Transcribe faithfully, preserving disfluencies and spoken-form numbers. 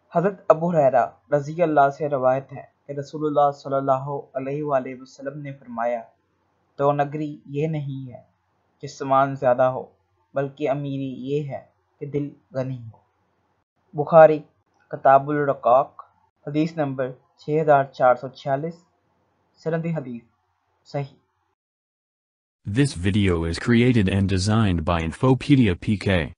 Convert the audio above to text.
हज़रत अबू हुरैरा रज़ी अल्लाह से रवायत है कि रसूलुल्लाह सल्लल्लाहु अलैहि वसल्लम ने फरमाया, तो नगरी ये नहीं है कि सामान ज़्यादा हो, बल्कि अमीरी ये है कि दिल गनी हो। बुखारी किताबुल रक़ाक़ हदीस नंबर छः हज़ार चार सौ छियालीस, सनद हदीस सही। This video is created and designed by Infopedia P K.